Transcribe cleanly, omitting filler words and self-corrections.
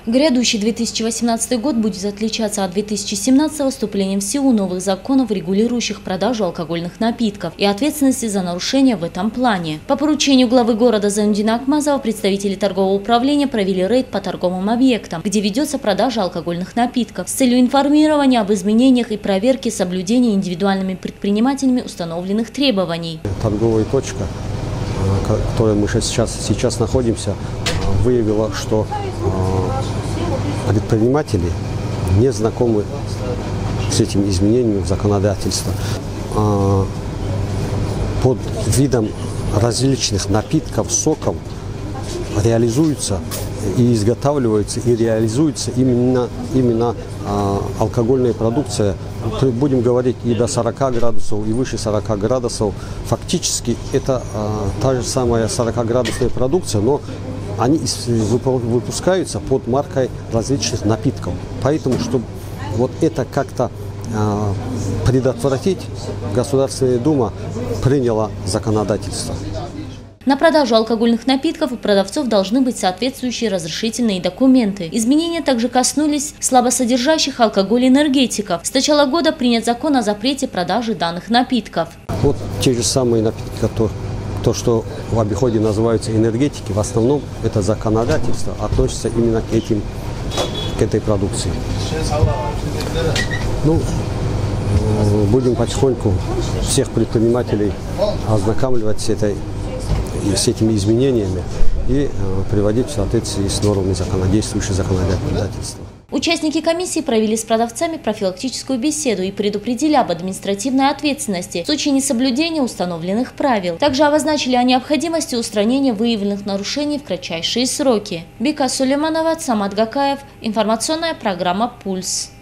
Грядущий 2018 год будет отличаться от 2017 вступлением в силу новых законов, регулирующих продажу алкогольных напитков и ответственности за нарушения в этом плане. По поручению главы города Зайнуддина Акмазова представители торгового управления провели рейд по торговым объектам, где ведется продажа алкогольных напитков с целью информирования об изменениях и проверки соблюдения индивидуальными предпринимателями установленных требований. Торговая точка, в которой мы сейчас находимся, выявила, что предприниматели не знакомы с этим изменением законодательства. Под видом различных напитков, соков реализуется и изготавливается и реализуется именно алкогольная продукция. Будем говорить и до 40 градусов, и выше 40 градусов. Фактически это та же самая 40-градусная продукция, но они выпускаются под маркой различных напитков. Поэтому, чтобы вот это как-то предотвратить, Государственная Дума приняла законодательство. На продажу алкогольных напитков у продавцов должны быть соответствующие разрешительные документы. Изменения также коснулись слабосодержащих алкоголь энергетиков. С начала года принят закон о запрете продажи данных напитков. Вот те же самые напитки, то, что в обиходе называются энергетики, в основном это законодательство относится именно к этой продукции. Ну, будем потихоньку всех предпринимателей ознакомливать с этими изменениями и приводить в соответствии с нормами действующего законодательства. Участники комиссии провели с продавцами профилактическую беседу и предупредили об административной ответственности в случае несоблюдения установленных правил. Также обозначили о необходимости устранения выявленных нарушений в кратчайшие сроки. Бека Сулейманова, Самат Гакаев. Информационная программа «Пульс».